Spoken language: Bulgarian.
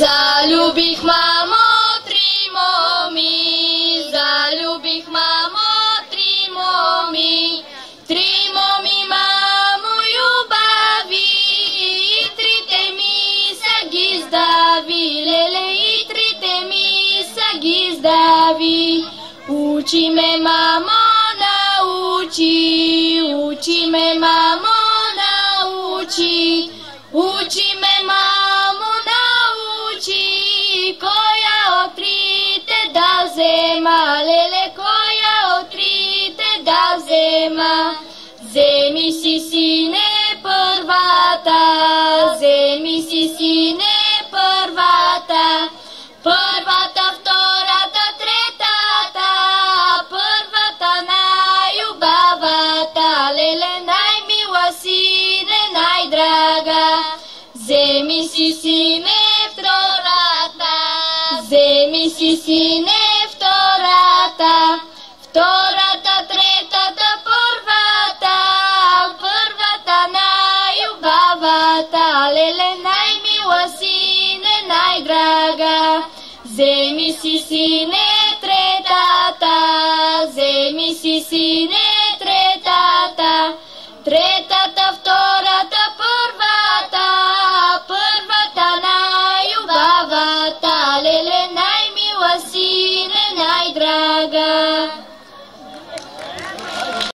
Залюбих, мамо, три моми, залюбих, мамо, три моми, мамо, любави, и трите ми са ги сдави, леле, и трите ми са ги сдави. Учи ме, мамо, научи, учи ме, мамо, научи, учи ме, мамо, научи, коя от трите да взема, леле, коя от трите да взема. Вземи си, сине, първата, вземи си, сине, първата, първата, втората, третата, първата най-любавата, леле, най-мила, сине, най-драга. Вземи си, сине, втората, вземи си, сине, втората, втората, третата, първата, първата най-любавата, леле, най-мила, сине, най-драга. Вземи си, сине, третата, вземи си, сине, третата,